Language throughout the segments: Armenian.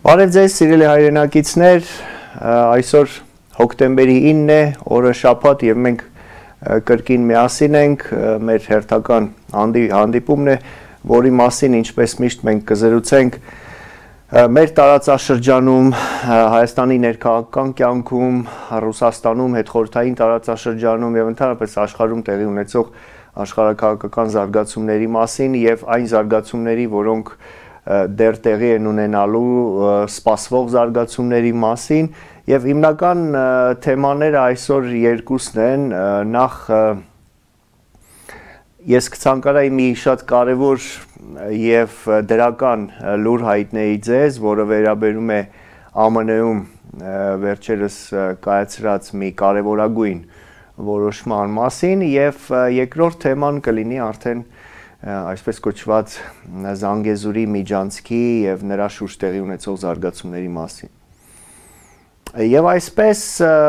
Բարև ձեզ, սիրելի հայրենակիցներ, այսօր հոկտեմբերի 9-ն է, օրը շաբաթ եւ մենք կրկին միասին ենք, մեր հերթական հանդիպումն է, որի մասին ինչպես միշտ մենք կզրուցենք մեր տարածաշրջանում, Հայաստանի ներքաղաքական կյանքում, Ռուսաստանում, հետխորհրդային տարածաշրջանում եւ ընդհանրապես աշխարհում տեղի ունեցող աշխարհաքաղաքական զարգացումների մասին եւ այն զարգացումների, որոնք դեռ տեղի են ունենալու սպասվող զարգացումների մասին եւ հիմնական թեմաները այսօր երկուսն են նախ ես կցանկանայի մի շատ կարևոր եւ դրական լուր հայտնեի ձեզ, որը վերաբերում է ԱՄՆ-ում վերջերս կայացրած մի կարևորագույն որոշման մասին եւ երկրորդ թեման կլինի արդեն այսպես կոչված Զանգեզուրի միջանցքի եւ նրա շուրջ տեղի ունեցող զարգացումների մասին։ Եվ այսպես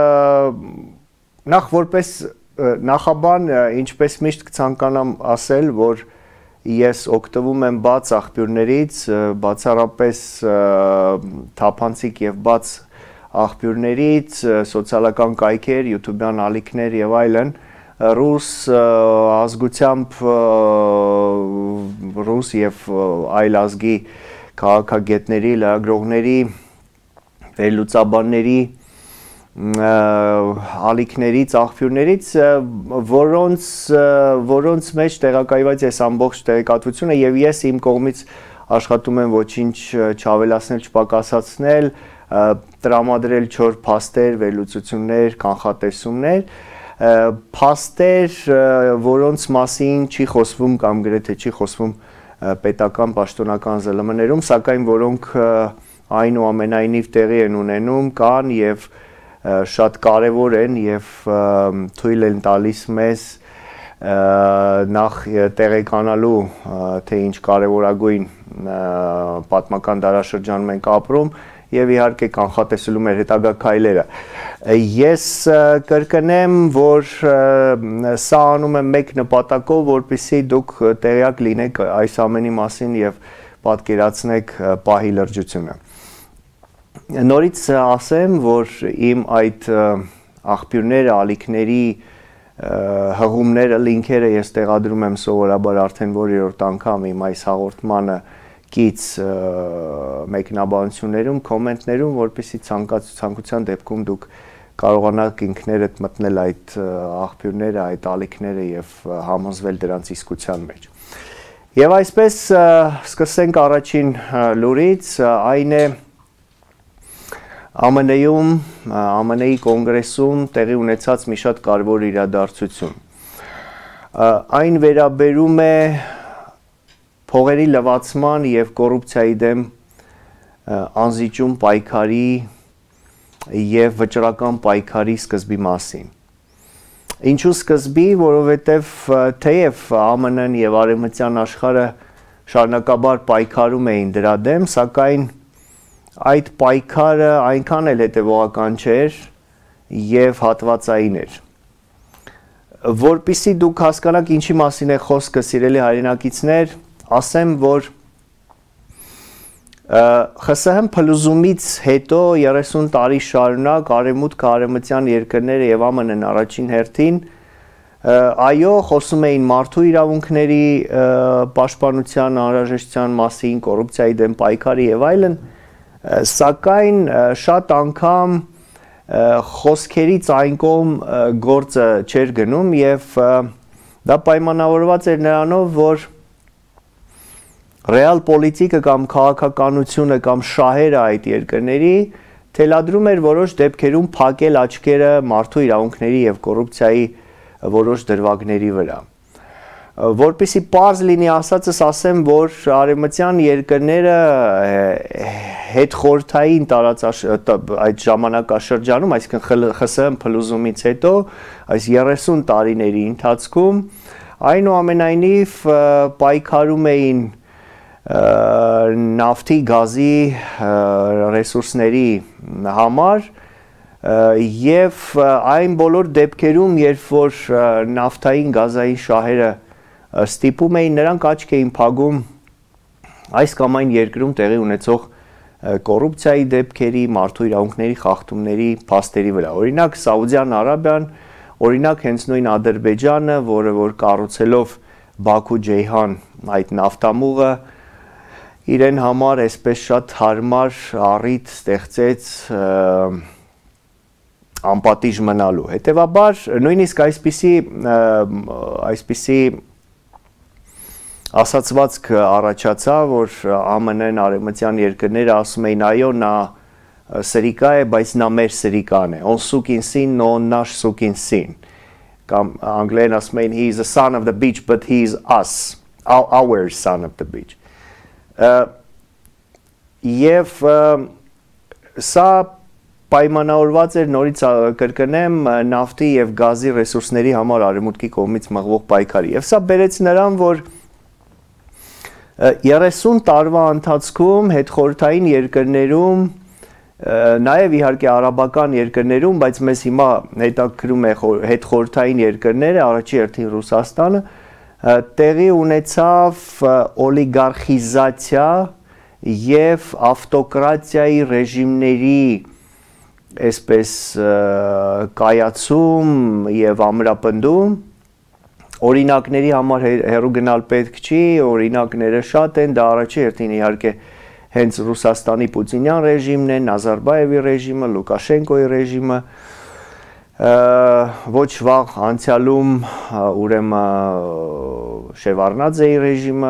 նախ որպես նախաբան ինչպես միշտ կցանկանամ ասել, որ ես օգտվում եմ բաց աղբյուրներից, բացառապես թափանցիկ եւ բաց աղբյուրներից, սոցիալական կայքեր, YouTube-յան ալիքներ եւ այլն, ռուս ազգությամբ ռուս եւ այլ ազգի քաղաքագետների, լրագրողների, վերլուծաբանների ալիքներից, աղբյուրներից, որոնց մեջ տեղակայված ես ամբողջ տեղեկատվությունը եւ ես իմ կողմից աշխատում եմ ոչինչ չավելացնել, չպակասացնել, տրամադրել 4 փաստեր, վերլուծություններ, կանխատեսումներ, փաստեր, որոնց մասին չի խոսվում կամ գրեթե չի խոսվում պետական պաշտոնական ԶԼՄ-ներում, սակայն որոնք այնուամենայնիվ տեղի են ունենում, կան եւ շատ կարևոր են եւ թույլ են տալիս մեզ նախ տեղեկանալու թե ինչ կարևորագույն պատմական դարաշրջանում ենք ապրում եւ իհարկե կանխատեսելու մեր հետագա քայլերը։ Ես կրկնեմ, որ սա անում եմ մեկ նպատակով, որպեսզի դուք տեղյակ լինեք այս ամենի մասին եւ պատկերացնեք պահի լրջությունը։ Նորից ասեմ, որ իմ այդ աղբյուրները, ալիքների հղումները, լինքերը ես տեղադրում եմ սովորաբար արդեն որերորդ անգամ իմ այս հաղորդմանը կից մեկնաբանություններում, կոմենտներում, որպեսզի ցանկության դեպքում դուք կարողանաք ինքներդ մտնել այդ աղբյուրները, այդ ալիքները եւ համոզվել դրանց իսկության մեջ։ Եվ այսպես սկսենք առաջին լուրից, այն է ԱՄՆ-ում, ԱՄՆ-ի կոնգրեսում տեղի ունեցած մի շատ կարևոր իրադարձություն։ Այն վերաբերում է փողերի լվացման եւ կոռուպցիայի դեմ անզիջում պայքարի եւ վճռական պայքարի սկզբի մասին։ Ինչու սկզբի, որովհետեւ թեև ԱՄՆ-ն եւ արևմտյան աշխարհը շարունակաբար պայքարում էին դրա դեմ, սակայն այդ պայքարը այնքան էլ հետևողական չէր եւ հատվածային էր։ Որպեսզի դուք հասկանաք ինչի մասին է խոսքը, սիրելի հայրենակիցներ, ասեմ, որ ԽՍՀՄ փլուզումից հետո 30 տարի շարունակ արևմուտքը, արևմտյան երկրները եւ ԱՄՆ-ն առաջին հերթին այո, խոսում էին մարդու իրավունքների պաշտպանության անհրաժեշտության մասին, կոռուպցիայի դեմ պայքարի եւ այլն, սակայն շատ անգամ խոսքերից այն կողմ գործը չէր գնում եւ դա պայմանավորված էր նրանով, որ ռեալ պոլիտիկը կամ քաղաքականությունը կամ շահերը այդ երկրների թելադրում էր որոշ դեպքերում փակել աչքերը մարդու իրավունքների եւ կոռուպցիայի որոշ դրվագների վրա։ Որպեսզի պարզ լինի ասածս ասեմ, որ արևմտյան երկրները հետխորհրդային այդ ժամանակաշրջանում, այսինքն ԽՍՀՄ փլուզումից հետո, այս 30 տարիների ընթացքում այնուամենայնիվ պայքարում էին նավթի, գազի ռեսուրսների համար եւ այն բոլոր դեպքերում, երբ որ նավթային, գազային շահերը ստիպում էին, նրանք աչք էին փակում այս կամ այն երկրում տեղի ունեցող կոռուպցիայի դեպքերի, մարդու իրավունքների խախտումների փաստերի վրա։ Օրինակ Սաուդյան Արաբիան, օրինակ հենց նույն Ադրբեջանը, որը որ կառուցելով Բաքու-Ջեյհան այդ նավթամուղը իրեն համար այսպես շատ հարմար առիթ ստեղծեց անպատիժ մնալու։ Հետևաբար նույնիսկ այսպիսի ասացվածք առաջացավ, որ ԱՄՆ-ն արևմտյան երկրները ասում էին այո, նա սրիկա է, բայց նա մեր սրիկան է, on սուկին սին, no նաշ սուկին սին, կամ անգլերեն ասում էին he is a son of the beach, but he is us, our son of the beach։ Եվ սա պայմանավորված էր, նորից կրկնեմ, նավթի և գազի ռեսուրսների համար արևմուտքի կողմից մղվող պայքարի։ Եվ սա բերեց նրան, որ 30 տարվա ընթացքում հետխորհրդային երկրներում, նաև իհարկե արաբական երկրներում, բայց մեզ հիմա հետաքրքրում է հետխորհրդային երկրները, առաջի հերթին Ռուսաստանը, տեղի ունեցավ օլիգարխիզացիա և ավտոկրատիայի ռեժիմների այսպես կայացում և ամրապնդում, օրինակների համար հեռու գնալ պետք չի, օրինակները շատ են, դա առաջի հերթին իհարկե հենց Ռուսաստանի պուտինյան ռեժիմն է, Նազարբաևի ռեժիմը, Լուկաշենկոյի ռեժիմը, ոչ վաղ անցյալում ուրեմն Շևարդնաձեի ռեժիմը,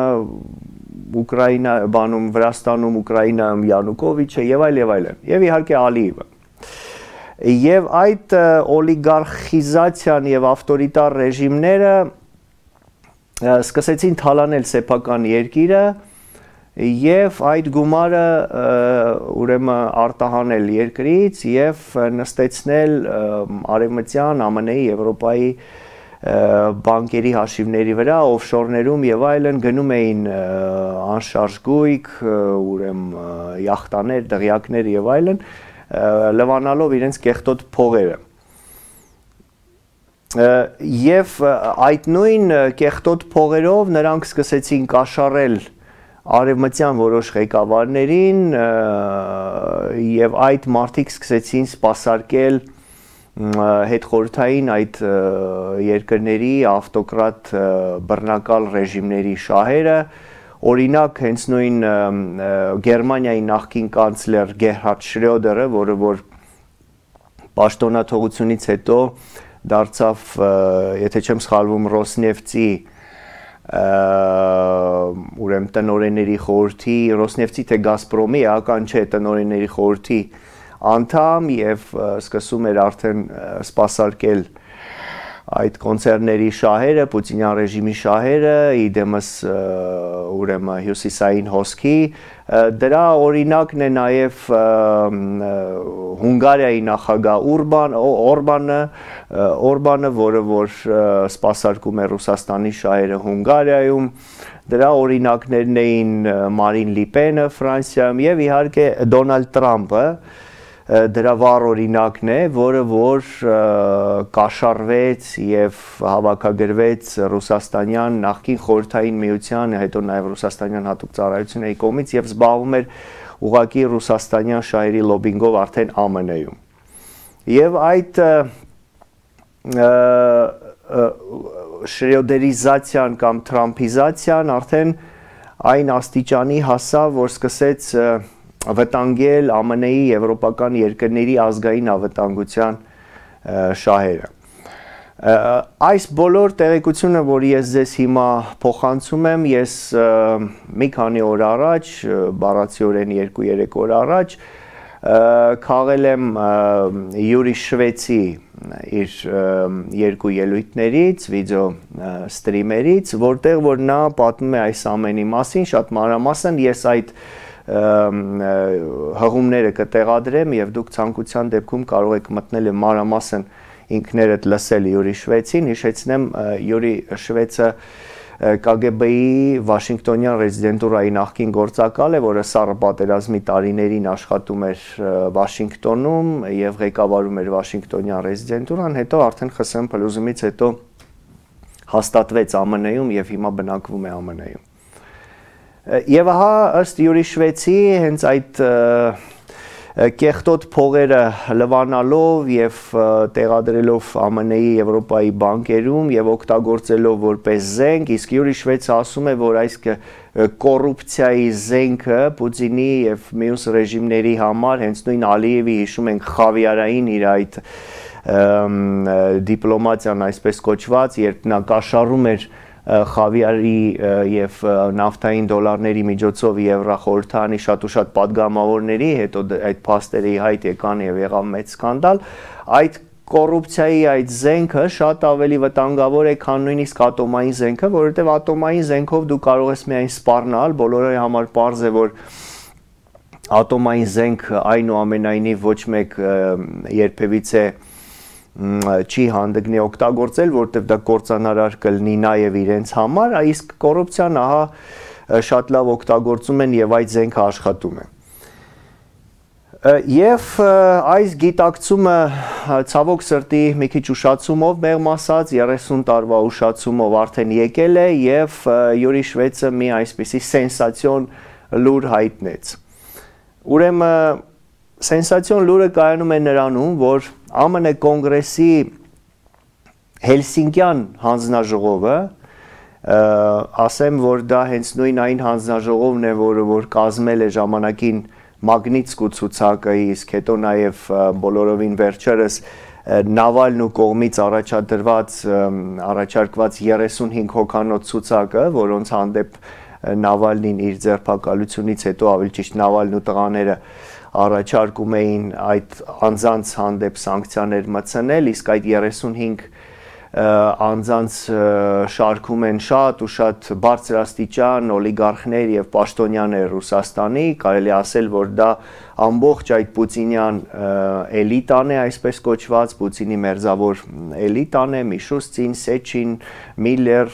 Վրաստանում, Ուկրաինայում Յանուկովիչը և այլն, և իհարկե Ալիևը։ Եվ այդ օլիգարխիզացիան և ավտորիտար ռեժիմները սկսեցին թալանել սեփական երկիրը և այդ գումարը ուրեմն արտահանել երկրից և նստեցնել արևմտյան ԱՄՆ-ի, Եվրոպայի բանկերի հաշիվների վրա, օֆշորներում և այլն գնում էին անշարժ գույք, ուրեմն յախտաներ, դղյակներ և այլն, լվանալով իրենց կեղտոտ փողերը։ Եվ այդ նույն կեղտոտ փողերով նրանք սկսեցին կաշառել արևմտյան որոշ ղեկավարներին և այդ մարդիկ սկսեցին սպասարկել հետխորհրդային այդ երկրների ավտոկրատ բռնակալ ռեժիմների շահերը, օրինակ հենց նույն Գերմանիայի նախկին կանցլեր Գերհարդ Շրյոդերը, որը որ պաշտոնաթողությունից հետո դարձավ, եթե չեմ սխալվում, Ռոսնեֆտի ուրեմն տնօրենների խորհրդի, Ռոսնեֆտի թե Գազպրոմի, էական չէ, տնօրենների խորհրդի անդամ և սկսում էր արդեն սպասարկել այդ կոնցեռների շահերը, պուտինյան ռեժիմի շահերը, իդեմս ուրեմն հյուսիսային հոսքի, դրա օրինակն է նաև Հունգարիայի նախագահ Օրբանը, որը որ սպասարկում է Ռուսաստանի շահերը Հունգարիայում, դրա օրինակներն էին Մարին Լիպենը Ֆրանսիայում և իհարկե Դոնալդ Տրամպը, դրա վառ օրինակն է, որը որ կաշառվեց և հավաքագրվեց ռուսաստանյան նախկին խորհրդային միության, հետո նաև ռուսաստանյան հատուկ ծառայությունների կողմից և զբաղվում էր ուղղակի ռուսաստանյան շահերի լոբինգով արդեն ԱՄՆ-ում։ Եվ այդ շրյոդերիզացիան կամ թրամփիզացիան արդեն այն աստիճանի հասավ, որ սկսեց վտանգել ԱՄՆ-ի եվրոպական երկրների ազգային անվտանգության շահերը։ Այս բոլոր տեղեկությունը, որ ես ձեզ հիմա փոխանցում եմ, ես մի քանի օր առաջ, բառացիորեն 2-3 օր առաջ, քաղել եմ Յուրի Շվեցի իր երկու ելույթներից, վիդեո ստրիմերից, որտեղ որ նա պատմում է այս ամենի մասին, շատ մանրամասն, ես այդ հղումները կտեղադրեմ և դուք ցանկության դեպքում կարող եք մտնել և մանրամասն ինքներդ լսել Յուրի Շվեցին, հիշեցնեմ Յուրի Շվեցը KGB-ի Վաշինգտոնյան ռեզիդենտուրայի նախկին գործակալ է, որը սառը պատերազմի տարիներին աշխատում էր Վաշինգտոնում և ղեկավարում էր Վաշինգտոնյան ռեզիդենտուրան, հետո արդեն ԽՍՀՄ փլուզումից հետո հաստատվեց ԱՄՆ-ում և հիմա բնակվում է ԱՄՆ-ում։ Եվ ահա ըստ Յուրի Շվեցի հենց այդ կեղտոտ փողերը լվանալով եւ տեղադրելով ԱՄՆ-ի, Եվրոպայի բանկերում եւ օգտագործելով որպես զենք, իսկ Յուրի Շվեցը ասում է, որ այս կոռուպցիայի զենքը Պուտինի եւ մյուս ռեժիմների համար հենց նույն Ալիևի հիշում ենք խավիարային իր այդ դիպլոմատիան այսպես կոչված, երբ նա կաշառում էր խավիարի եւ նավթային դոլարների միջոցով Եվրախորհրդանի շատ ու շատ падգամավորների, հետո այդ փաստերը հայտ եկան եւ եղավ մեծ սկանդալ, այդ կոռուպցիայի այդ զենքը շատ ավելի վտանգավոր է, քան նույնիսկ ատոմային զենքը, որովհետեւ ատոմային զենքով դու կարող ես միայն սպառնալ, բոլորի համար պարզ է, որ ատոմային զենք այնուամենայնիվ ոչ մեկ երբևիցե չի հանդգնի օգտագործել, որտեղ դա կործանարար կլինի նաև իրենց համար, իսկ կոռուպցիան ահա շատ լավ օգտագործում են եւ այդ զենքը աշխատում է։ Եվ այս գիտակցումը ցավոք սրտի մի քիչ ուշացումով մեղմ ասած 30 տարվա ուշացումով արդեն եկել է եւ Յուրի Շվեցը մի այսպիսի սենսացիոն լուր հայտնեց։ Ուրեմն սենսացիոն լուրը կայանում է նրանում, որ ԱՄՆ կոնգրեսի Հելսինկյան հանձնաժողովը, ասեմ, որ դա հենց նույն այն հանձնաժողովն է, որ կազմել է ժամանակին Մագնիտսկու ցուցակը, իսկ հետո նաև բոլորովին վերջերս Նավալնու կողմից առաջարկված 35 հոգանոց ցուցակը, որոնց հանդեպ Նավալնին իր ձերբակալությունից հետո ավելի ճիշտ Նավալնու տղաները առաջարկում էին այդ անձանց հանդեպ սանկցիաներ մտցնել, իսկ այդ 35 անձանց շարքում են շատ ու շատ բարձրաստիճան օլիգարխներ եւ պաշտոնյաներ Ռուսաստանի, կարելի ասել, որ դա ամբողջ այդ պուտինյան էլիտան է, այսպես կոչված, Պուտինի մերձավոր էլիտան է, Միշուստին, Սեչին, Միլլեր,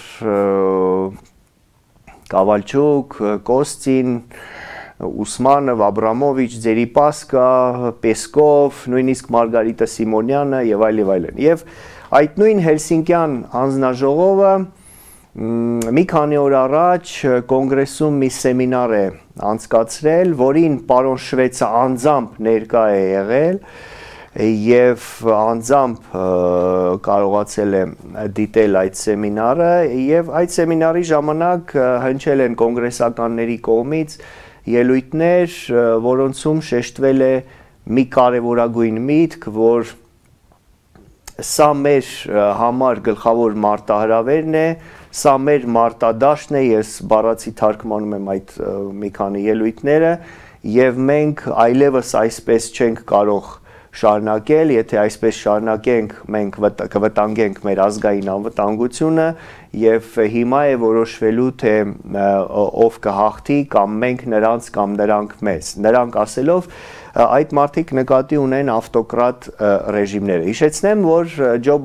Կավալչուկ, Կոստին, Ուսմանով, Աբրամովիչ, Ձերիպասկա, Պեսկով, նույնիսկ Մարգարիտա Սիմոնյանը եւ այլ եւ այլն։ Եվ այդ նույն Հելսինկյան հանձնաժողովը մի քանի օր առաջ կոնգրեսում մի սեմինար է անցկացրել, որին պարոն Շվեցը անձամբ ներկա է եղել եւ անձամբ կարողացել է դիտել այդ սեմինարը եւ այդ սեմինարի ժամանակ հնչել են կոնգրեսականների կողմից ելույթներ, որոնցում շեշտվել է մի կարևորագույն միտք, որ սա մեր համար գլխավոր մարտահրավերն է, սա մեր մարտադաշտն է, ես բառացի թարգմանում եմ այդ մի քանի ելույթները եւ մենք այլևս այսպես չենք կարող շարունակել, եթե այսպես շարունակենք, մենք կվտանգենք մեր ազգային անվտանգությունը եւ հիմա է որոշվելու թե ով կհաղթի կամ մենք նրանց կամ նրանք մեզ։ Նրանք ասելով այդ մարդիկ նկատի ունեն ավտոկրատ ռեժիմները։ Հիշեցնեմ, որ Ջո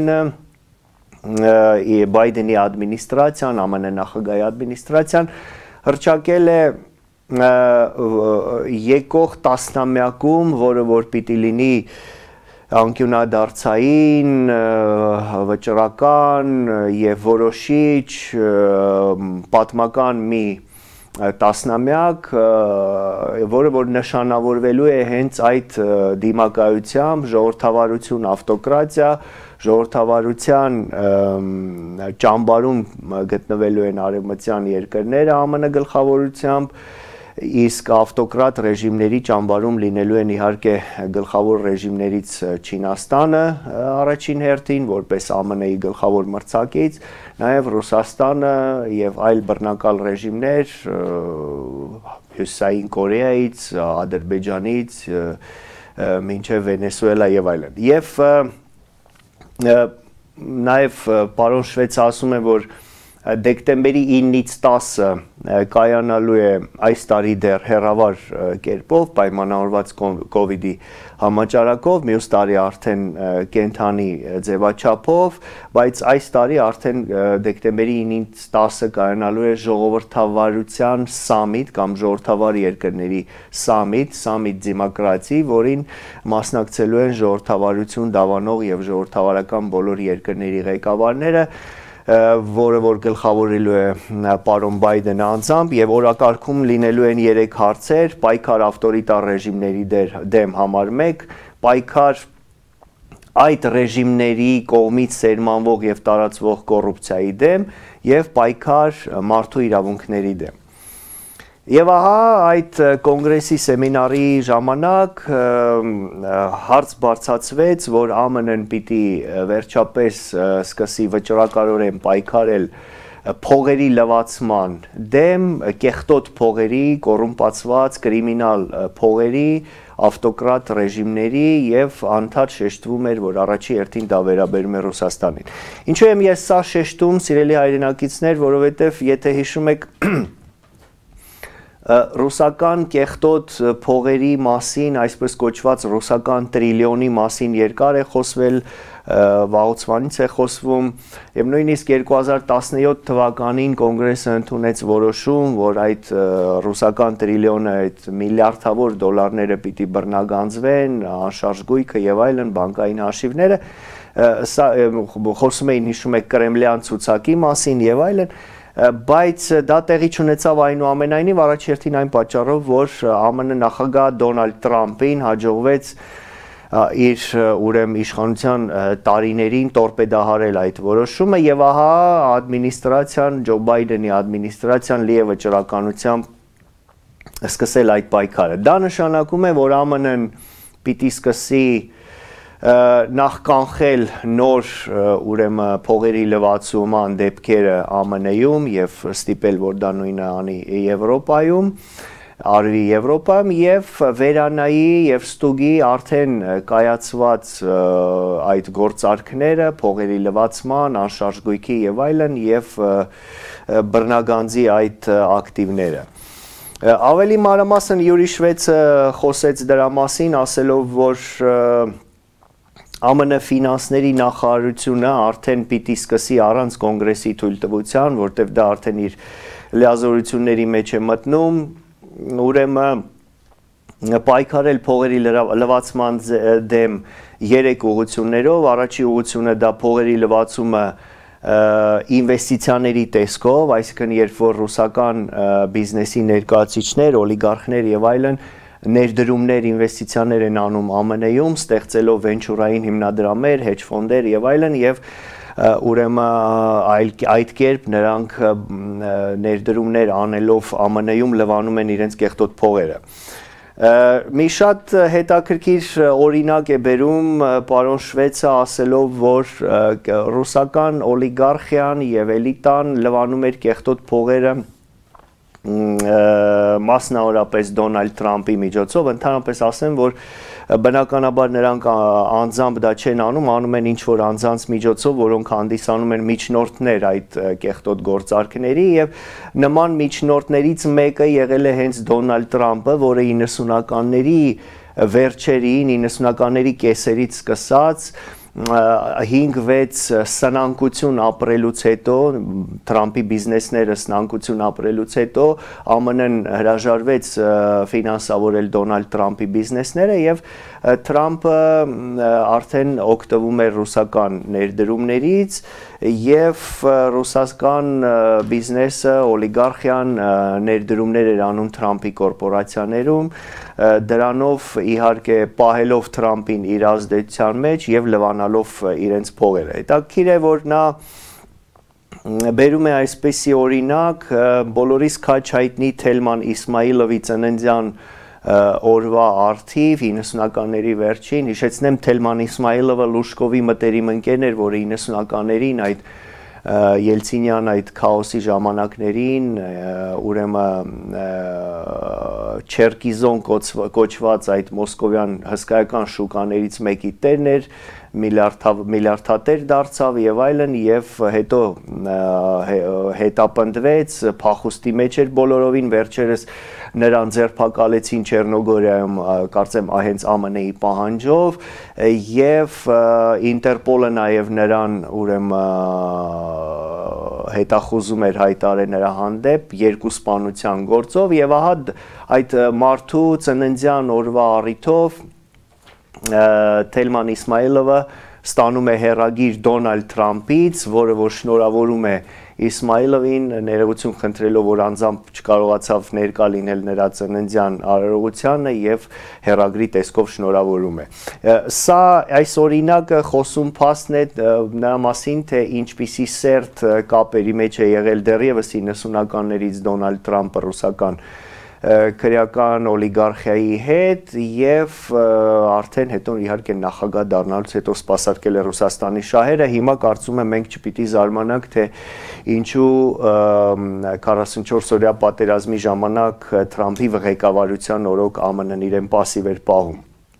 Բայդենի ադմինիստրացիան, ԱՄՆ նախագահի ադմինիստրացիան հռչակել է եկող տասնամյակում, որը որ պիտի լինի անկյունադարձային, վճռական եւ որոշիչ պատմական մի տասնամյակ, որը որ նշանավորվելու է հենց այդ դիմակայությամբ ժողովրդավարություն, ավտոկրատիա, ժողովրդավարության ճամբարում գտնվելու են արևմտյան երկրները ԱՄՆ գլխավորությամբ, իսկ ավտոկրատ ռեժիմների ճամբարում լինելու են իհարկե գլխավոր ռեժիմներից Չինաստանը առաջին հերթին, որպես ԱՄՆ-ի գլխավոր մրցակից, նաև Ռուսաստանը եւ այլ բռնակալ ռեժիմներ Հյուսիսային Կորեայից, Ադրբեջանից, մինչև Վենեսուելա եւ այլն։ Եվ նաև պարոն Շվեցը ասում է, որ դեկտեմբերի 9-ից 10-ը կայանալու է այս տարի դեռ հեռավար կերպով, պայմանավորված կովիդի համաճարակով, մյուս տարի արդեն կենթանի ձևաչափով, բայց այս տարի արդեն դեկտեմբերի 9-ից 10-ը կայանալու է ժողովրդավարության սամիտ կամ ժողովրդավար երկրների սամիտ դեմոկրատի, որին մասնակցելու են ժողովրդավարություն դավանող եւ ժողովրդավարական բոլոր երկրների ղեկավարները, որը որ գլխավորելու է պարոն Բայդենը անձամբ եւ օրակարգում լինելու են 3 հարցեր՝ պայքար ավտորիտար ռեժիմների դեմ համար 1, պայքար այդ ռեժիմների կողմից սերմանվող եւ տարածվող կոռուպցիայի դեմ եւ պայքար մարդու իրավունքների դեմ։ Եվ ահա այդ կոնգրեսի սեմինարի ժամանակ հարց բարձրացվեց, որ ԱՄՆ-ն պիտի վերջապես սկսի վճռականորեն պայքարել փողերի լվացման դեմ, կեղտոտ փողերի, կոռումպացված կրիմինալ փողերի, ավտոկրատ ռեժիմների եւ անդադ շեշտվում էր, որ առաջի հերթին դա վերաբերում է Ռուսաստանին։ Ինչու եմ ես սա շեշտում, սիրելի հայրենակիցներ, որովհետեւ եթե հիշում եք ռուսական կեղտոտ փողերի մասին, այսպես կոչված ռուսական տրիլիոնի մասին երկար է խոսվել, վաղուց է խոսվում, եւ նույնիսկ 2017 թվականին կոնգրեսը ընդունեց որոշում, որ այդ ռուսական տրիլիոնը, այդ միլիարդավոր դոլարները պիտի բռնագանձվեն, անշարժ գույքը եւ այլն, բանկային հաշիվները, սա խոսում էին, հիշում եք, կրեմլյան ցուցակի մասին եւ այլն, բայց դա տեղի չունեցավ այնուամենայնիվ առաջի հերթին այն պատճառով, որ ԱՄՆ նախագահ Դոնալդ Տրամփին հաջողվեց իր ուրեմն իշխանության տարիներին տորպեդահարել այդ որոշումը եւ ահա ադմինիստրացիան, Ջո Բայդենի ադմինիստրացիան լի է վճռականությամբ սկսել այդ պայքարը։ Դա նշանակում է, որ ԱՄՆ-ն պիտի սկսի նախ կանխել նոր ուրեմն փողերի լվացման դեպքերը ԱՄՆ-ում եւ ստիպել, որ դա նույնը անի Եվրոպայում, արվի Եվրոպայում եւ վերանայի եւ ստուգի արդեն կայացված այդ գործարքները, փողերի լվացման, անշարժ գույքի եւ այլն եւ բռնագանձի այդ ակտիվները։ Ավելի մանրամասն Յուրի Շվեյցը խոսեց դրա մասին, ասելով, որ ԱՄՆ ֆինանսների նախարարությունը արդեն պիտի սկսի առանց կոնգրեսի թույլտվության, որտեղ դա արդեն իր լիազորությունների մեջ է մտնում, ուրեմն պայքարել փողերի լվացման դեմ 3 ուղղություններով, առաջի ուղղությունը դա փողերի լվացումը ինվեստիցիաների տեսքով, այսինքն երբ որ ռուսական բիզնեսի ներկայացուցիչներ, օլիգարխներ եւ այլն ներդրումներ, ինվեստիցիաներ են անում ԱՄՆ-ում, ստեղծելով վենչուրային հիմնադրամներ, hedge ֆոնդեր եւ այլն եւ ուրեմն այդ կերպ նրանք ներդրումներ անելով ԱՄՆ-ում լվանում են իրենց կեղտոտ փողերը։ Մի շատ հետաքրքիր օրինակ է բերում պարոն Շվեյցը ասելով, որ ռուսական օլիգարխիան եւ էլիտան լվանում էր կեղտոտ փողերը մասնավորապես Դոնալդ Տրամփի միջոցով, ընդհանրապես ասեմ, որ բնականաբար նրանք անձամբ դա չեն անում են ինչ-որ անձանց միջոցով, որոնք հանդիսանում են միջնորդներ այդ կեղտոտ գործարքների եւ նման միջնորդներից մեկը եղել է հենց Դոնալդ Տրամփը, որը 90-ականների վերջերին, 90-ականների կեսերից սկսած 5-6 սնանկություն ապրելուց հետո, Տրամփի բիզնեսները սնանկություն ապրելուց հետո ԱՄՆ-ն հրաժարվեց ֆինանսավորել Դոնալդ Տրամփի բիզնեսները եւ Տրամփը արդեն օգտվում էր ռուսական ներդրումներից եւ ռուսական բիզնեսը, օլիգարխիան ներդրումներ էր անում Տրամփի կորպորացիաներում, դրանով իհարկե պահելով Տրամփին իր ազդեցության մեջ եւ լվանալով իրենց փողերը։ Հետաքրքիր է, որ նա բերում է այսպիսի օրինակ բոլորիս քաչ հայտնի Թելման Իսմայիլովի ծննդյան օրվա արդիվ 90-ականների վերջին, հիշեցնեմ Թելման Իսմայիլովը Լուշկովի մտերիմ ընկերն էր, որը 90-ականներին այդ Ելցինյան այդ քաոսի ժամանակներին ուրեմն Չերկիզոն կոչված այդ մոսկովյան հսկայական շուկաներից մեկի տերն էր, միլիարդատեր դարձավ եւ այլն եւ հետո հետապնդվեց, փախուստի մեջ էր բոլորովին, վերջերս նրան ձերբակալեցին Չեռնոգորիայում, կարծեմ հենց ԱՄՆ-ի պահանջով եւ Ինտերպոլը նաեւ նրան ուրեմն հետախուզում էր հայտարարել նրա հանդեպ երկու սպանության գործով եւ ահա այդ մարդու ծննդյան օրվա առիթով Թելման Իսմայիլովը ստանում է հեռագիր Դոնալդ Թրամփից, որը որ շնորհավորում է Իսմայիլովին, ներողություն խնդրելով, որ անձամբ չկարողացավ ներկա լինել նրա ծննդյան արարողությանը եւ հեռագրի տեսքով շնորհավորում է։ Սա այս օրինակը խոսում փաստն է նրա մասին, թե ինչպիսի սերտ կապերի մեջ է եղել դեռևս 90-ականներից Դոնալդ Թրամփը ռուսական քրեական օլիգարխիայի հետ եւ արդեն հետո իհարկե նախագահ դառնալուց հետո սպասարկել է Ռուսաստանի շահերը։ Հիմա կարծում եմ մենք չպիտի զարմանանք, թե ինչու 44-օրյա պատերազմի ժամանակ Թրամփի ղեկավարության օրոք ԱՄՆ-ն իրեն пассив էր պահում։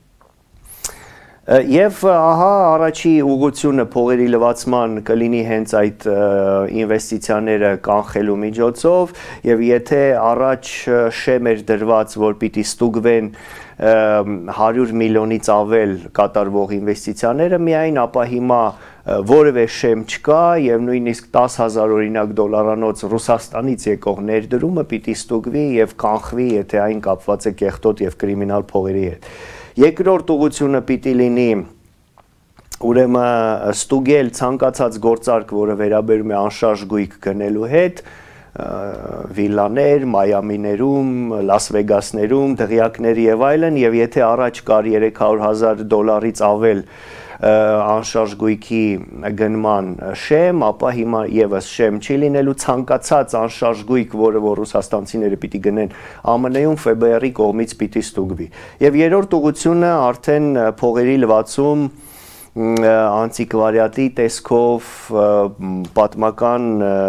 Եվ ահա առաջի ուղղությունը փողերի լվացման կլինի հենց այդ ինվեստիցիաները կանխելու միջոցով, եւ եթե առաջ շեմ էր դրված, որ պիտի ստուգվեն 100 միլիոնից ավել կատարվող ինվեստիցիաները միայն, ապա հիմա որևէ շեմ չկա եւ նույնիսկ 10,000 օրինակ դոլարանոց Ռուսաստանից եկող ներդրումը պիտի ստուգվի եւ կանխվի, եթե այն կապված է կեղտոտ եւ կրիմինալ փողերի հետ։ Երկրորդ ուղղությունը պիտի լինի ուրեմն ստուգել ցանկացած գործարք, որը վերաբերում է անշարժ գույք գնելու հետ, վիլլաներ, Մայամիներում, Լաս Վեգասներում, դղյակներ եւ այլն, եւ եթե առաջ կար 300,000 դոլարից ավել անշարժ գույքի գնման շեմ, ապա հիմա եւս շեմ չի լինելու, ցանկացած անշարժ գույք, որը որ ռուսաստանցիները պիտի գնեն ԱՄՆ-ում, ՖԲՌ-ի կողմից պիտի ստուգվի։ Եվ երրորդ ուղղությունը արդեն փողերի լվացում անտիկվարիատի տեսքով պատմական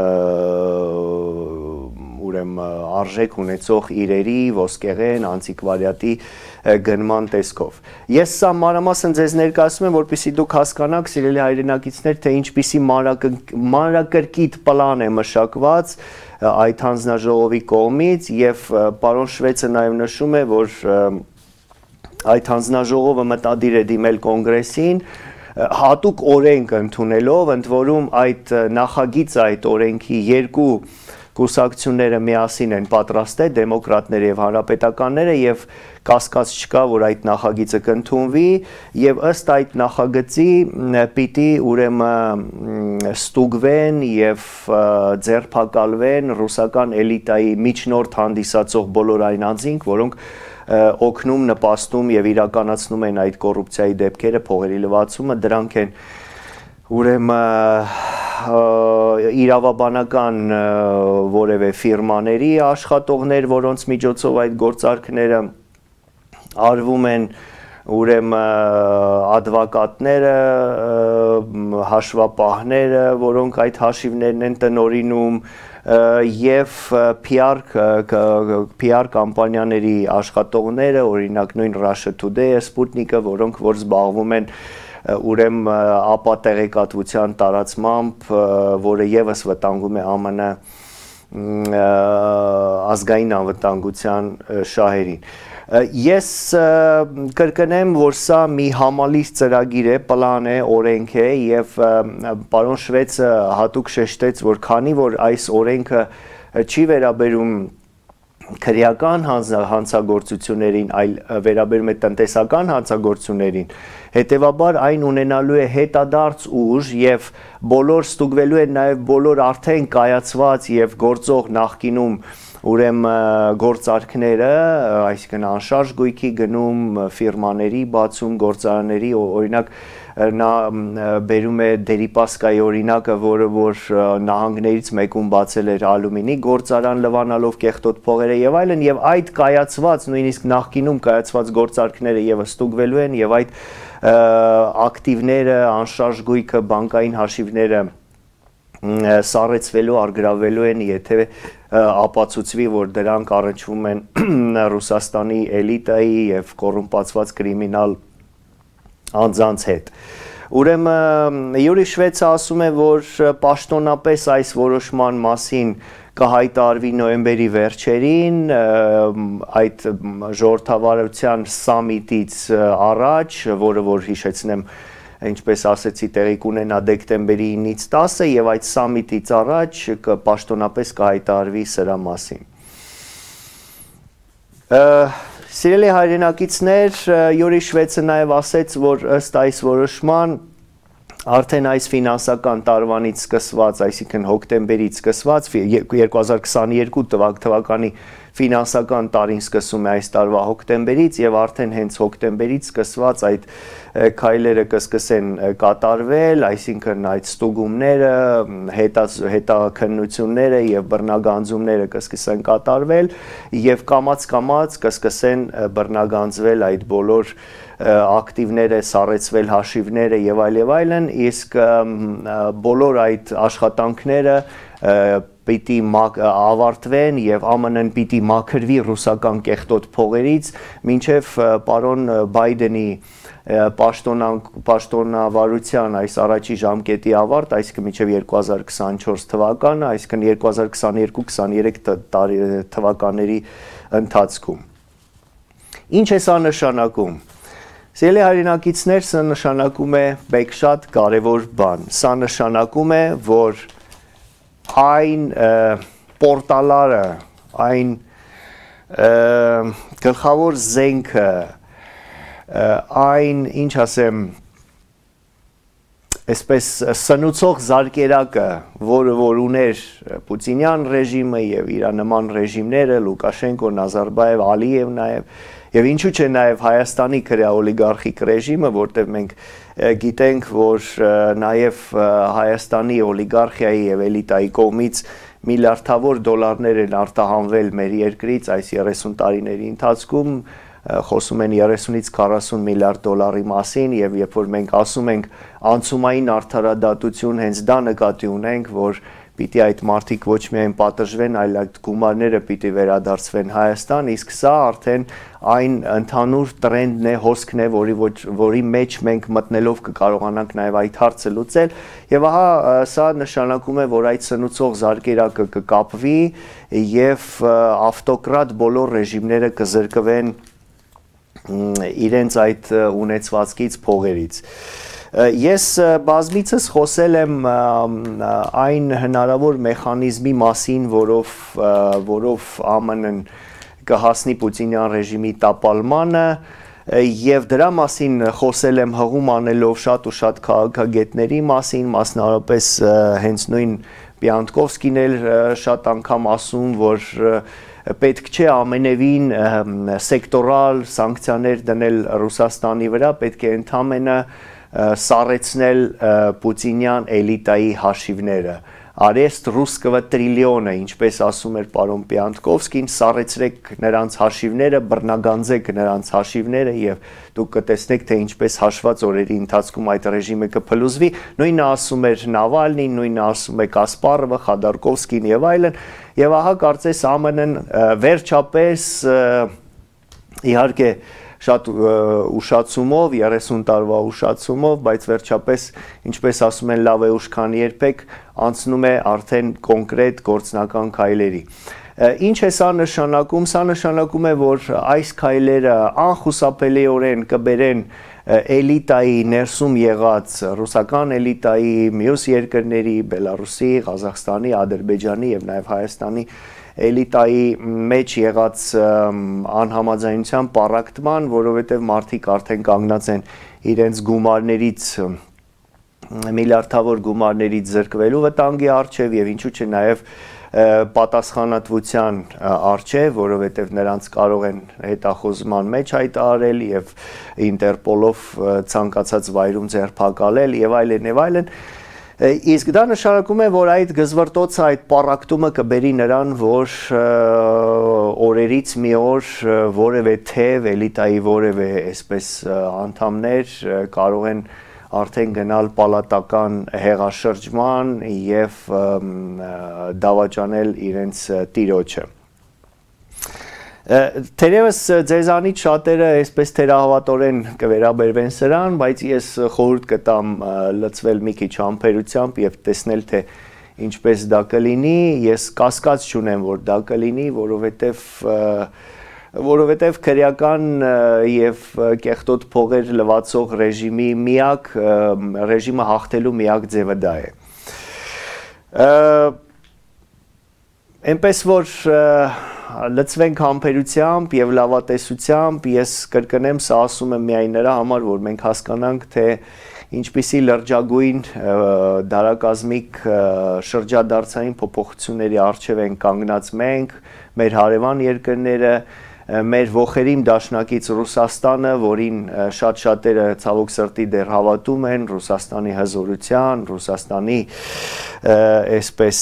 ուրեմն արժեք ունեցող իրերի, ոսկեղեն, անտիկվարիատի գնման տեսքով։ Ես սա մանրամասն ձեզ ներկայացնում եմ, որպեսզի դուք հասկանաք, սիրելի հայրենակիցներ, թե ինչպիսի մանրակրկիտ պլան է մշակված այդ հանձնաժողովի կողմից, եւ պարոն Շվեցը նաև նշում է, որ այդ հանձնաժողովը մտադիր է դիմել կոնգրեսին հատուկ օրենք ընդունելով, ընդ որում այդ նախագիծը, այդ օրենքի երկու կուսակցությունները միասին են պատրաստել, դեմոկրատները եւ հանրապետականները, եւ կասկած չկա, որ այդ նախագիծը կընդունվի, եւ ըստ այդ նախագծի պիտի ուրեմն ստուգվեն եւ ձերբակալվեն ռուսական էլիտայի միջնորդ հանդիսացող բոլոր այն անձինք, որոնք օգնում, նպաստում եւ իրականացնում են այդ կոռուպցիայի դեպքերը, փողերի լվացումը, դրանք են ուրեմն իրավաբանական որևէ ֆիրմաների աշխատողներ, որոնց միջոցով այդ գործարքները արվում են, ուրեմն ադվոկատները, հաշվապահները, որոնք այդ հաշիվներն են տնօրինում, եւ PR կամպանիաների աշխատողները, օրինակ նույն Russia Today-ը, Sputnik-ը, որոնք որ զբաղվում են ուրեմն ապատեղեկատվության տարածմամբ, որը եւս վտանգում է ԱՄՆ ազգային անվտանգության շահերին։ Ես կրկնեմ, որ սա մի համալիր ծրագիր է, պլան է, օրենք է, եւ պարոն Շվեցը հատուկ շեշտեց, որ քանի որ այս օրենքը չի վերաբերում քրեական հանցագործություններին, այլ վերաբերում է տնտեսական հանցագործություններին, հետևաբար այն ունենալու է հետադարձ ուժ եւ բոլոր ստուգվելու են նաեւ բոլոր արդեն կայացված եւ գործող նախկինում ուրեմն գործարքները, այսինքն անշարժ գույքի գնում, ֆիրմաների բացում, գործարանների, օրինակ նա բերում է Դերիպասկայի օրինակը, որը որ նահանգներից մեկում բացել էր ալումինի գործարան լվանալով կեղտոտ փողերը եւ այլն, եւ այդ կայացված, նույնիսկ նախկինում կայացված գործարքները եւս ստուգվելու են եւ այդ ակտիվները, անշարժ գույքը, բանկային հաշիվները սառեցվելու, արգրավելու են, եթե ապացուցվի, որ դրանք առնչվում են Ռուսաստանի էլիտայի եւ կոռումպացված կրիմինալ անձանց հետ։ Ուրեմն Յուրի Շվեցը ասում է, որ պաշտոնապես այս որոշման մասին կհայտարվի նոյեմբերի վերջերին, այդ ժողովրդավարության սամիտից առաջ, որը որ հիշեցնեմ, ինչպես ասեցի, տեղի կունենա դեկտեմբերի 9-ից 10-ը եւ այդ սամիտից առաջ պաշտոնապես կհայտարվի սրա մասին։ Սիրելի հայրենակիցներ, Յուրի Շվեցը նաև ասեց, որ ըստ այս որոշման Արդեն այս ֆինանսական տարվանից սկսված, այսինքն հոկտեմբերից սկսված 2022 թվականի ֆինանսական տարին սկսում է այս տարվա հոկտեմբերից եւ արդեն հենց հոկտեմբերից սկսված այդ քայլերը կսկսեն կատարվել, այսինքն այդ ստուգումները, հետաքննությունները եւ բռնագանձումները կսկսեն կատարվել եւ կամաց կսկսեն բռնագանձվել այդ բոլոր ակտիվները, սառեցվել հաշիվները եւ այլն, իսկ բոլոր այդ աշխատանքները պիտի ավարտվեն եւ ԱՄՆ-ն պիտի մաքրվի ռուսական կեղտոտ փողերից մինչեւ պարոն Բայդենի պաշտոնավարության այս առաջի ժամկետի ավարտ, այսինքն մինչեւ 2024 թվականը, այսինքն 2022-23 թվականների ընթացքում։ Ինչ է սա նշանակում։ Սիրելի հայրենակիցներ, սա նշանակում է մեկ շատ կարևոր բան։ Սա նշանակում է, որ այն պորտալարը, այն գլխավոր զենքը, այն, ինչ ասեմ, այսպես սնուցող զարկերակը, որը որ ուներ պուտինյան ռեժիմը եւ իր նման ռեժիմները, Լուկաշենկո, Նազարբաև, Ալիև նաեւ Եվ ինչու՞ չէ նաև Հայաստանի քրեաօլիգարխիկ ռեժիմը, որտեղ մենք գիտենք, որ նաև Հայաստանի օլիգարխիայի եւ էլիտայի կողմից միլիարդավոր դոլարներ են արտահանվել մեր երկրից այս 30 տարիների ընթացքում, խոսում են 30-ից 40 միլիարդ դոլարի մասին եւ երբ որ մենք ասում ենք անցումային արդարադատություն, հենց դա նկատի ունենք, որ պիտի այդ մարդիկ ոչ միայն պատժվեն, այլ այդ գումարները պիտի վերադարձվեն Հայաստան, իսկ սա արդեն այն ընդհանուր տրենդն է, հոսքն է, որի մեջ մենք մտնելով կկարողանանք նաև այդ հարցը լուծել, եւ ահա սա նշանակում է, որ այդ սնուցող զարկերակը կկապվի եւ ավտոկրատ բոլոր ռեժիմները կզրկվեն իրենց այդ ունեցվածքից փողերից։ Ես բազմիցս խոսել եմ այն հնարավոր մեխանիզմի մասին, որով ԱՄՆ-ն կհասնի պուտինյան ռեժիմի տապալմանը եւ դրա մասին խոսել եմ հղում անելով շատ ու շատ քաղաքագետների մասին, մասնավորապես հենց նույն Պիանտկովսկին էլ շատ անգամ ասում, որ պետք չէ ամենևին սեկտորալ սանկցիաներ դնել Ռուսաստանի վրա, պետք է ընդամենը սառեցնել պուտինյան էլիտայի հաշիվները։ Արեստ ռուսկվը տրիլիոնը, ինչպես ասում էր պարոն Պիանտկովսկին, սառեցրեք նրանց հաշիվները, բռնագանձեք նրանց հաշիվները եւ դուք կտեսնեք, թե ինչպես հաշված օրերի ընթացքում այդ ռեժիմը կփլուզվի։ Նույնը ասում էր Նավալնին, նույնը ասում է Կասպարովը, Խադարկովսկին եւ այլն։ Եվ ահա կարծես ԱՄՆ-ն վերջապես իհարկե շատ ուշացումով, 30 տարվա ուշացումով, բայց վերջապես, ինչպես ասում են, լավ է ուշ քան երբեք, անցնում է արդեն կոնկրետ գործնական քայլերի։ Ինչ է սա նշանակում։ Սա նշանակում է, որ այս քայլերը անխուսափելիորեն կբերեն էլիտայի ներսում եղած ռուսական էլիտայի, մյուս երկրների, Բելարուսի, Ղազախստանի, Ադրբեջանի եւ նաեւ Հայաստանի էլիտայի մեջ եղած անհամաձայնության պառակտման, որովհետև մարդիկ արդեն կանգնած են իրենց գումարներից, միլիարդավոր գումարներից զրկվելու վտանգի առջև եւ ինչու՞ չէ նաեւ պատասխանատվության առջև, որովհետև նրանց կարող են հետախուզման մեջ հայտարարել եւ Ինտերպոլով ցանկացած վայրում ձերբակալել եւ այլն։ Իսկ դա նշանակում է, որ այդ գզվրտոցը, այդ պառակտումը կբերի նրան, որ օրերից մի օր որևէ թև, էլիտայի որևէ այսպես անդամներ կարող են արդեն գնալ պալատական հեղաշրջման եւ դավաճանել իրենց տիրոջը։ Թերևս ձեզանից շատերը այսպես թերահավատորեն կվերաբերվեն սրան, բայց ես խորհուրդ կտամ լցվել մի քիչ համբերությամբ եւ տեսնել, թե ինչպես դա կլինի։ Ես կասկած չունեմ, որ դա կլինի, որովհետև քրեական եւ կեղտոտ փողեր լվացող ռեժիմի ռեժիմը հաղթելու միակ ձևը դա է։ Այնպես որ լցվենք համբերությամբ եւ լավատեսությամբ, ես կրկնեմ, սա ասում եմ միայն նրա համար, որ մենք հասկանանք, թե ինչպիսի լրջագույն դարակազմիկ շրջադարձային փոփոխությունների առջև են կանգնած մենք, մեր հարևան երկրները, մեր ողերիմ դաշնակից Ռուսաստանը, որին շատ շատերը ցավոք սրտի դեռ հավատում են, Ռուսաստանի հզորության, Ռուսաստանի այսպես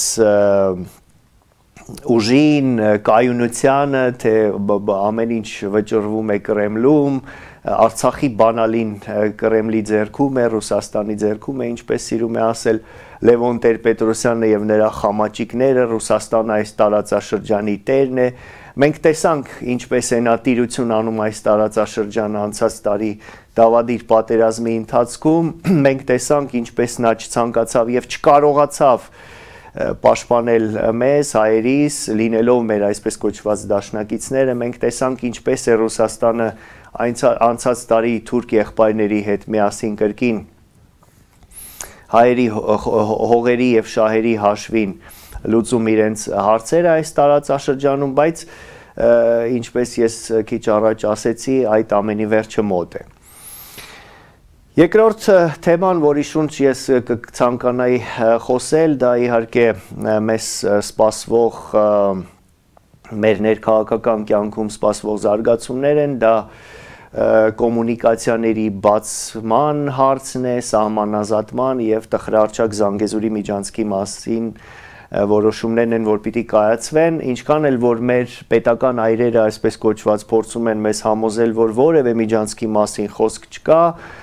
ուժին, կայունությանը, թե ամեն ինչ վճռվում է Կրեմլում, Արցախի բանալին Կրեմլի ձեռքում է, Ռուսաստանի ձեռքում է, ինչպես սիրում է ասել Լևոն Տեր-Պետրոսյանը եւ նրա խամաճիկները, Ռուսաստանը այս տարածաշրջանի տերն է։ Մենք տեսանք ինչպես է նա տիրություն անում այս տարածաշրջանը անցած տարի դավադիր պատերազմի ընթացքում, մենք տեսանք ինչպես նա չցանկացավ եւ չկարողացավ պաշտպանել մեզ, հայերիս, լինելով մեր այսպես կոչված դաշնակիցները, մենք տեսանք ինչպես է Ռուսաստանը անցած տարի թուրք եղբայրների հետ միասին կրկին հայերի հողերի եւ շահերի հաշվին լուծում իրենց հարցերը այս տարածաշրջանում, բայց ինչպես ես քիչ առաջ ասեցի, այդ ամենի վերջը մոտ է։ Երկրորդ թեման, որի շուրջ ես կցանկանայի խոսել, դա իհարկե մեզ սպասվող մեր ներքաղաքական կյանքում սպասվող զարգացումներ են, դա կոմունիկացիաների բացման հարցն է, սահմանազատման եւ տխրահարճակ Զանգեզուրի միջանցքի մասին որոշումներն են, որ պիտի կայացվեն, ինչքան էլ որ մեր պետական այրերը այսպես կոչված փորձում են մեզ համոզել, որ որևէ միջանցքի մասին խոսք չկա,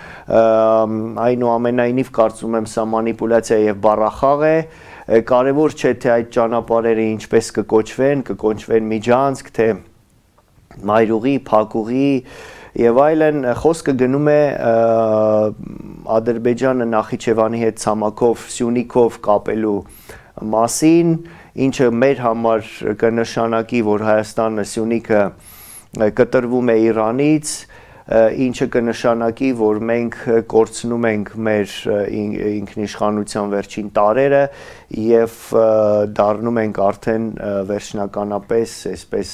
այնուամենայնիվ կարծում եմ սա մանիպուլյացիա եւ բառախաղ է, կարևոր չէ թե այդ ճանապարհերը ինչպես կկոչվեն միջանցք, թե մայրուղի, փակուղի եւ այլն, խոսքը գնում է Ադրբեջանը Նախիջևանի հետ ցամաքով, Սյունիքով կապելու մասին, ինչը մեր համար կնշանակի, որ Հայաստանը Սյունիքը կտրվում է Իրանից, ինչը կնշանակի, որ մենք կորցնում ենք մեր ինքնիշխանության վերջին տարերը եւ դառնում ենք արդեն վերջնականապես այսպես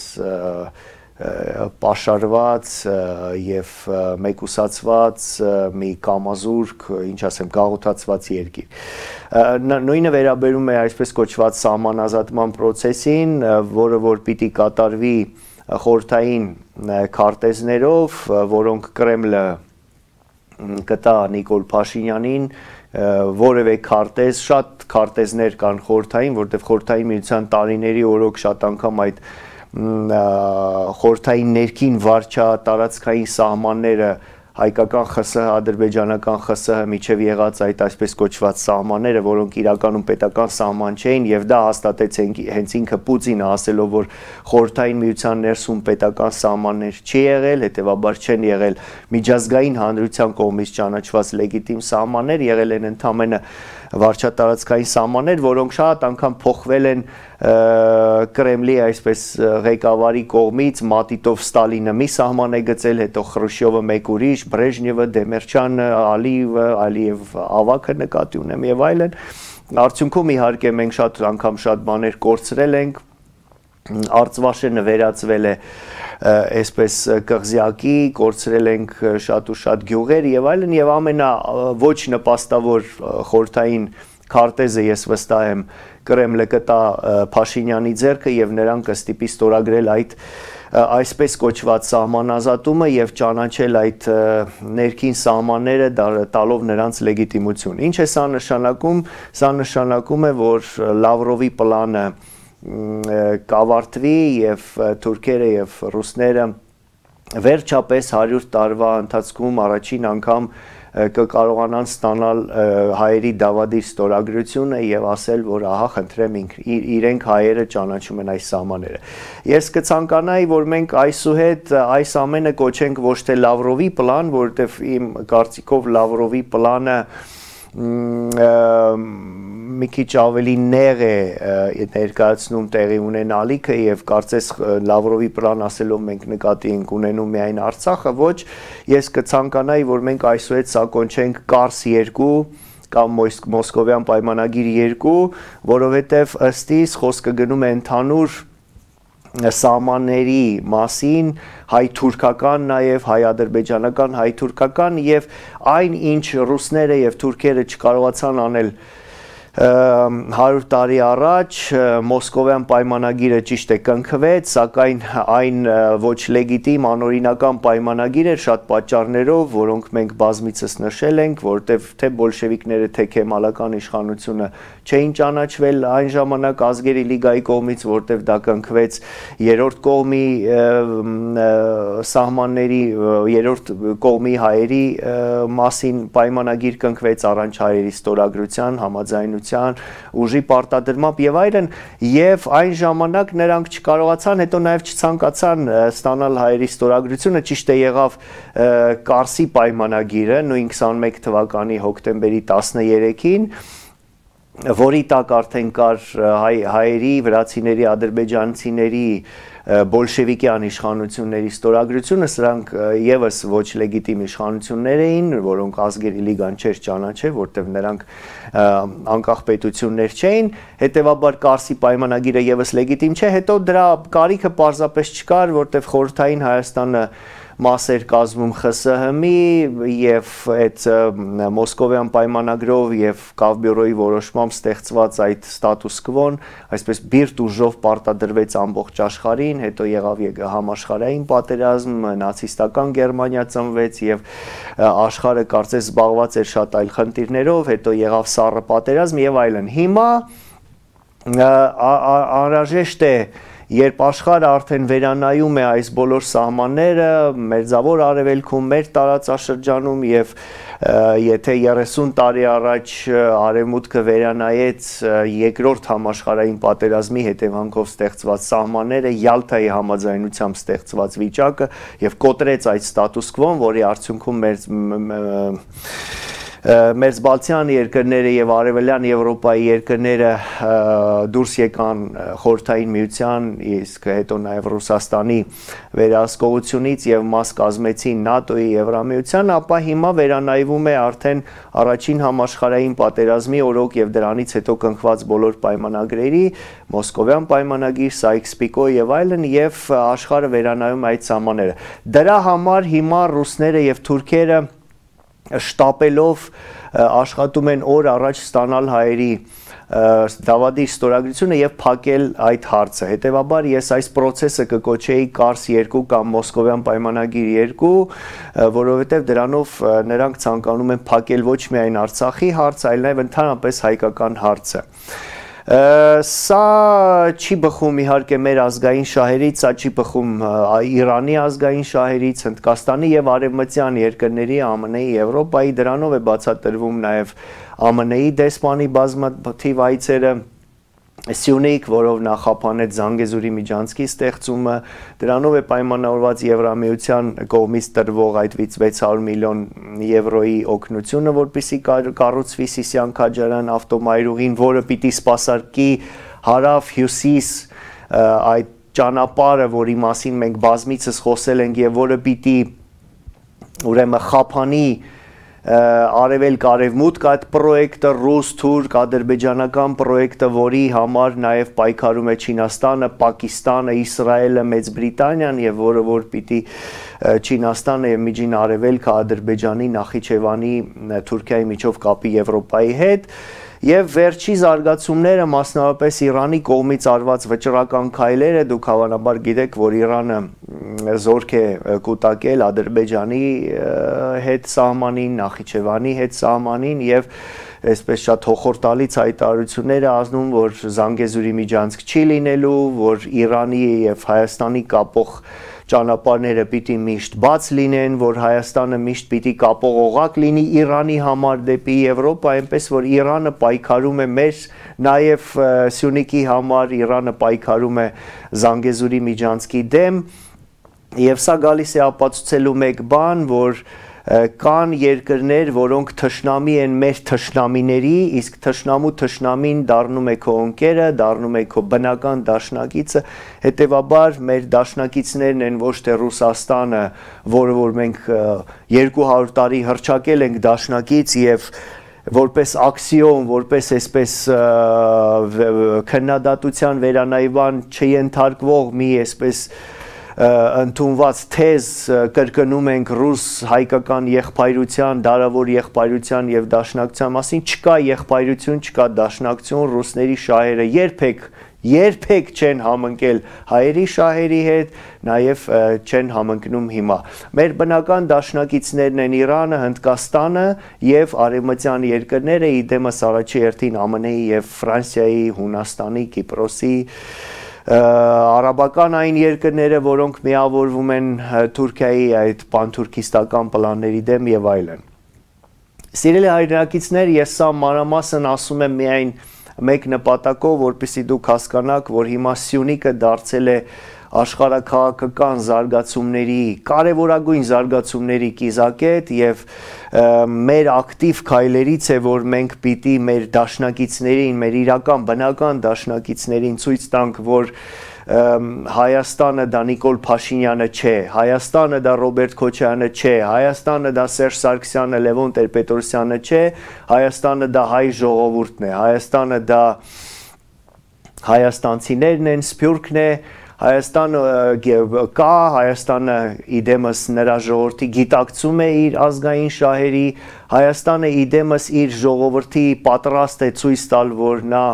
պաշարված եւ մեկուսացված մի կամազուրկ, ինչ ասեմ, գաղութացված երկիր։ Նույնը վերաբերում է այսպես կոչված սահմանազատման process-ին, որը որ պիտի կատարվի խորհրդային քարտեզներով, որոնք Կրեմլը կտա Նիկոլ Փաշինյանին, որևէ քարտեզ, շատ քարտեզներ կան խորհրդային, որտեղ խորհրդային միության տարիների օրոք շատ անգամ այդ խորհրդային ներքին վարչատարածքային սահմանները հայկական ԽՍՀ, ադրբեջանական ԽՍՀ միջև եղած այդ այսպես կոչված սահմանները, որոնք իրականում պետական սահման չէին եւ դա հաստատեց հենց ինքը Պուտինը, ասելով, որ խորհրդային միության ներսում պետական սահմաններ չի եղել, հետեւաբար չեն եղել միջազգային հանրության կողմից ճանաչված լեգիտիմ սահմաններ, եղել են ընդամենը վարչատարածքային սահմաններ, որոնք շատ անգամ փոխվել են Կրեմլի այսպես ղեկավարի կողմից, մատիտով Ստալինը մի սահման է գծել, հետո Խրուշչովը մեկ ուրիշ, Բրեժնևը, Դեմերչյանը, Ալիև ավակը նկատի ունեմ եւ այլն։ Արդյունքում իհարկե մենք շատ անգամ շատ բաներ կորցրել ենք, Արծվաշենը վերածվել է այսպես կղզյակի, կորցրել ենք շատ ու շատ գյուղեր եւ այլն եւ ամենա ոչ նպաստավոր խորհրդային քարտեզը ես վստահ եմ Կրեմլը կտա Փաշինյանի ձեռքը եւ նրան կստիպի ստորագրել այդ այսպես կոչված սահմանազատումը եւ ճանաչել այդ ներքին սահմանները տալով նրանց լեգիտիմություն։ Ինչ է սա նշանակում։ Սա նշանակում է, որ Լավրովի պլանը կավարտվի եւ թուրքերը եւ ռուսները վերջապես 100 տարվա ընթացքում առաջին անգամ կկարողանան ստանալ հայերի դավադիր ստորագրությունը եւ ասել, որ ահա խնդրեմ իրենք հայերը ճանաչում են այս սահմանները։ Ես կցանկանայի, որ մենք այսուհետ այս ամենը կոչենք ոչ թե Լավրովի պլան, որովհետեւ իմ կարծիքով Լավրովի պլանը մի քիչ ավելի նեղ է ներկայացնում տեղի ունենալիքը եւ կարծես Լավրովի պլան ասելով մենք նկատի ենք ունենում միայն Արցախը, ոչ, ես կցանկանայի, որ մենք այսուհետ սա կոչենք Կարս 2 կամ Մոսկովյան պայմանագիր 2, որովհետեւ ըստ իս խոսքը գնում է ընդհանուր սահմանների մասին, հայ-թուրքական, նաև հայ-ադրբեջանական, հայ-թուրքական եւ այն ինչ ռուսները եւ թուրքերը չկարողացան անել 100 տարի առաջ Մոսկովյան պայմանագիրը ճիշտ է կնքվեց, սակայն այն ոչ լեգիտիմ անօրինական պայմանագիր էր շատ պատճառներով, որոնք մենք բազմիցս նշել ենք, որտեղ թե բոլշևիկները, թե քեմալական իշխանությունը չէին ճանաչվել այն ժամանակ ազգերի լիգայի կողմից, որտեղ դա կնքվեց երրորդ կողմի սահմանների, երրորդ կողմի հայերի մասին պայմանագիր կնքվեց առանց հայերի ստորագրության, համաձայնության, ուժի պարտադրմամբ եւ այլն, եւ այն ժամանակ նրանք չկարողացան, հետո նաեւ չցանկացան ստանալ հայերի ստորագրությունը, ճիշտ է եղավ Կարսի պայմանագիրը նույն 21 թվականի հոկտեմբերի 13-ին, որի տակ արդեն կար հայերի, վրացիների, ադրբեջանցիների բոլշևիկյան իշխանությունների ստորագրությունը, սրանք եւս ոչ լեգիտիմ իշխանություններ էին, որոնք ազգերի լիգան չէր ճանաչել, որտեղ նրանք անկախ պետություններ չէին, հետեւաբար Կարսի պայմանագիրը եւս լեգիտիմ չէ, հետո դրա կարիքը պարզապես չկար, որտեղ խորհրդային Հայաստանը մասեր կազմում ԽՍՀՄ-ի եւ այդ Մոսկովյան պայմանագրով եւ Կավբյուրոյի որոշմամբ ստեղծված այդ ստատուս կվոն, այսպես բիրտ ուժով պարտադրվեց ամբողջ աշխարհին, հետո եղավ համաշխարհային պատերազմ, նացիստական Գերմանիա ծնվեց եւ աշխարհը կարծես զբաղված էր շատ այլ խնդիրներով, հետո եղավ սառը պատերազմ եւ այլն։ Հիմա անհրաժեշտ է Երբ աշխարհը արդեն վերանայում է այս բոլոր սահմանները, մերձավոր արևելքում, մեր տարածաշրջանում եւ եթե 30 տարի առաջ արևմուտքը վերանայեց երկրորդ համաշխարհային պատերազմի հետևանքով ստեղծված սահմանները, Յալթայի համաձայնությամբ ստեղծված վիճակը եւ կոտրեց այդ ստատուս կվոն, որի արդյունքում Մերձբալթյան երկրները եւ Արևելյան Եվրոպայի երկրները դուրս եկան խորհրդային միության, իսկ հետո նաեւ Ռուսաստանի վերահսկողությունից եւ մաս կազմեցին ՆԱՏՕ-ի Եվրամիության, ապա հիմա վերանայվում է արդեն առաջին համաշխարհային պատերազմի օրոք եւ դրանից հետո կնքված բոլոր պայմանագրերի, Մոսկովյան պայմանագիր, Սայքս-Պիկո եւ այլն, եւ աշխարհը վերանայում այդ սահմանները։ Դրա համար հիմա ռուսները եւ թուրքերը շտապելով աշխատում են օր առաջ ստանալ հայերի դավադիր ստորագրությունը եւ փակել այդ հարցը։ Հետեւաբար ես այս process-ը կկոչեի Կարս 2 կամ Մոսկովյան պայմանագիր 2, որովհետեւ դրանով նրանք ցանկանում են փակել ոչ միայն Արցախի հարցը, այլ նաեւ ընդհանրապես հայկական հարցը։ Սա չի բխում իհարկե մեր ազգային շահերից, սա չի բխում Իրանի ազգային շահերից, Հնդկաստանի եւ արևմտյան երկրների, ԱՄՆ-ի, Եվրոպայի, դրանով է բացատրվում նաեւ ԱՄՆ-ի դեսպանի բազմաթիվ այցերը Սյունիք, որով նախապանեց Զանգեզուրի միջանցքի ստեղծումը, դրանով է պայմանավորված Եվրամիության կողմից տրվող այդ 600 միլիոն եվրոյի օգնությունը, որպեսզի կառուցվի Սիսիան քաջարյան ավտոմայրուղին, որը պիտի սպասարկի հարավ-հյուսիս այդ ճանապարհը, որի մասին մենք բազմիցս խոսել ենք եւ որը պիտի ուրեմն խափանի արևելք-արևմուտք այդ պրոյեկտը, ռուս, թուրք, ադրբեջանական պրոյեկտը, որի համար նաև պայքարում է Չինաստանը, Պակիստանը, Իսրայելը, Մեծ Բրիտանիան եւ որ պիտի Չինաստանը եւ Միջին Արևելքը Ադրբեջանի, Նախիջևանի, Թուրքիայի միջով կապի Եվրոպայի հետ Եվ վերջի զարգացումները, մասնավորապես Իրանի կողմից արված վճռական քայլերը, դուք հավանաբար գիտեք, որ Իրանը զորք է կուտակել Ադրբեջանի հետ սահմանին, Նախիջևանի հետ սահմանին եւ այսպես շատ հոխորտալից հայտարարություններ է ազդում, որ Զանգեզուրի միջանցք չի լինելու, որ Իրանի եւ Հայաստանի կապող ճանապարհները պիտի միշտ բաց լինեն, որ Հայաստանը միշտ պիտի կապող օղակ լինի Իրանի համար դեպի Եվրոպա, այնպես որ Իրանը պայքարում է մեր նաև Սյունիքի համար, Իրանը պայքարում է Զանգեզուրի միջանցքի դեմ, եւ սա գալիս է ապացուցելու մեկ բան, որ կան երկրներ, որոնք թշնամի են մեր թշնամիների, իսկ թշնամու թշնամին դառնում է քո ընկերը, դառնում է քո բնական դաշնակիցը, հետևաբար մեր դաշնակիցներն են ոչ թե Ռուսաստանը, որը որ մենք 200 տարի հռչակել ենք դաշնակից եւ որպես աքսիոմ, որպես այսպես քննադատության վերանայվան չենթարկվող մի այսպես ընդունված թեզ կրկնում ենք ռուս հայկական եղբայրության, դարավոր եղբայրության եւ դաշնակցության մասին, չկա եղբայրություն, չկա դաշնակցություն, ռուսների շահերը երբեք չեն համընկել հայերի շահերի հետ, նաև չեն համընկնում հիմա։ Մեր բնական դաշնակիցներն են Իրանը, Հնդկաստանը եւ արևմտյան երկրները, իդեմս առաջի հերթին ԱՄՆ-ի եւ Ֆրանսիայի, Հունաստանի, Կիպրոսի, արաբական այն երկրները, որոնք միավորվում են Թուրքիայի այդ պանթուրքիստական պլանների դեմ եւ այլն։ Սիրելի հայրենակիցներ, ես սա մանրամասն ասում եմ միայն մեկ նպատակով, որպեսզի դուք հասկանաք, որ հիմա Սյունիքը դարձել է աշխարհաքաղաքական զարգացումների, կարևորագույն զարգացումների կիզակետ եւ մեր ակտիվ քայլերից է, որ մենք պիտի մեր դաշնակիցներին, մեր իրական բնական դաշնակիցներին ցույց տանք, որ Հայաստանը դա Նիկոլ Փաշինյանը չէ, Հայաստանը դա Ռոբերտ Քոչարյանը չէ, Հայաստանը դա Սերժ Սարգսյանը, Լևոն Տեր-Պետրոսյանը չէ, Հայաստանը դա հայ ժողովուրդն է, Հայաստանը դա հայաստանցիներն են, Սփյուռքն է, Հայաստանը կա, Հայաստանը իդեմս նրա ժողովրդի գիտակցում է իր ազգային շահերի, Հայաստանը իդեմս իր ժողովրդի պատրաստ է ցույց տալ, որ նա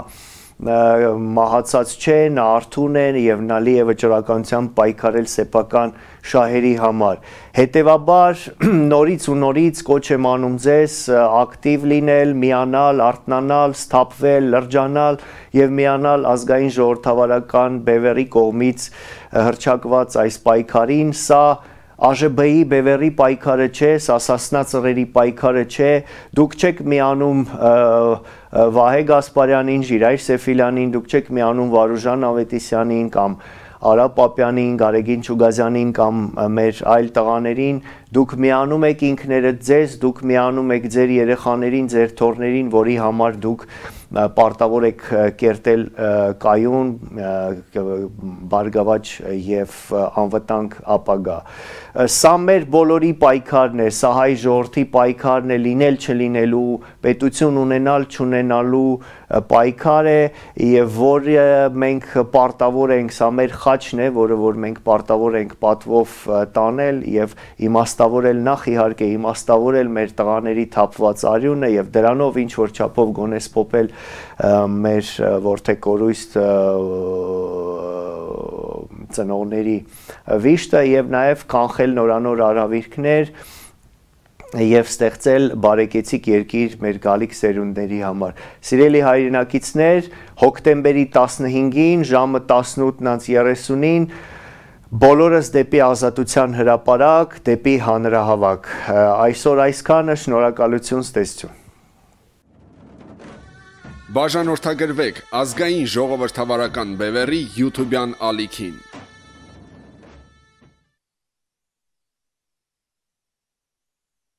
մահացած չէ, նա արթուն է եւ նա լի է վճռականությամբ պայքարել սեփական շահերի համար։ Հետևաբար նորից ու նորից կոչ եմ անում ձեզ ակտիվ լինել, միանալ, արթնանալ, սթափվել, լրջանալ եւ միանալ ազգային ժողովրդավարական բևեռի կողմից հռչակված այս պայքարին։ Սա ԱԺԲ-ի բևեռի պայքարը չէ, սա Սասնա Ծռերի պայքարը չէ, դուք չեք միանում Վահե Գասպարյանին, Ժիրայր Սեֆիլյանին, դուք չեք միանում Վարուժան Ավետիսյանին կամ Արա Պապյանին, Գարեգին Չուգազյանին կամ մեր այլ տղաներին, դուք միանում եք ինքներդ ձեզ, դուք միանում եք ձեր երեխաներին, ձեր թոռներին, որի համար դուք պարտավոր եք կերտել կայուն, բարգավաճ եւ անվտանգ ապագա։ Սա մեր բոլորի պայքարն է, սա հայ ժողովրդի պայքարն է, լինել չլինելու, պետություն ունենալ չունենալու պայքար է եւ որը մենք պարտավոր ենք, սա մեր խաչն է, որը որ մենք պարտավոր ենք պատվով տանել եւ իմաստավորել նախ իհարկե իմաստավորել մեր տղաների թափված արյունը եւ դրանով ինչ որ չափով գոնե սփոփել մեր որդեկորույս ծնողների վիշտը եւ նաեւ կանխել նորանոր արհավիրքներ եւ ստեղծել բարեկեցիկ երկիր մեր գալիք սերունդների համար։ Սիրելի հայրենակիցներ, հոկտեմբերի 15-ին ժամը 18:30-ին բոլորս դեպի ազատության հրապարակ, դեպի հանրահավաք։ Այսօր այսքանը, շնորհակալություն, ստեսություն։ Բաժանորդագրվեք Ազգային ժողովրդավարական բևեռի YouTube-յան ալիքին։